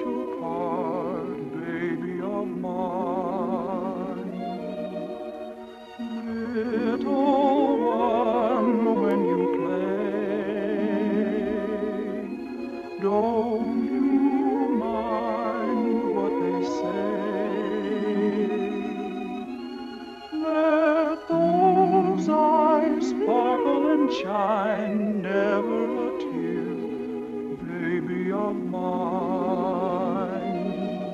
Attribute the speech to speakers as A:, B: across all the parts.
A: to part, baby of mine. Little one, when you play, don't you mind what they say. Let those eyes sparkle and shine, never a tear, baby of mine.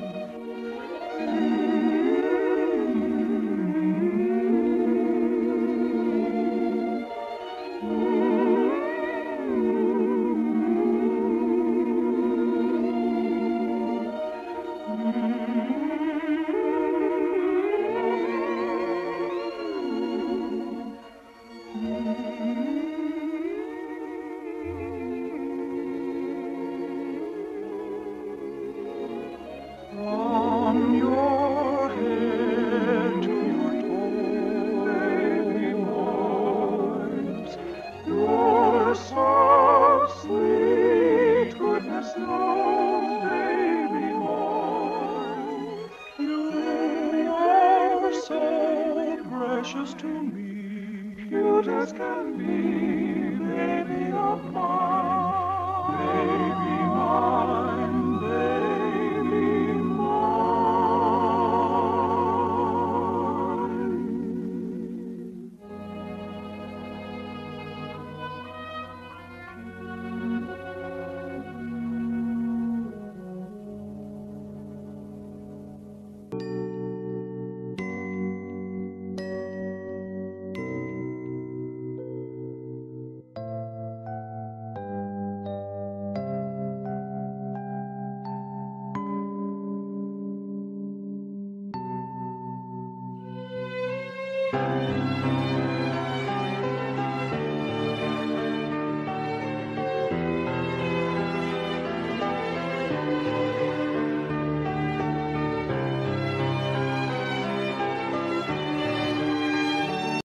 A: From your head to your toes, baby boys, you're so sweet, goodness knows, baby boys, you're so precious to me, cute as can be.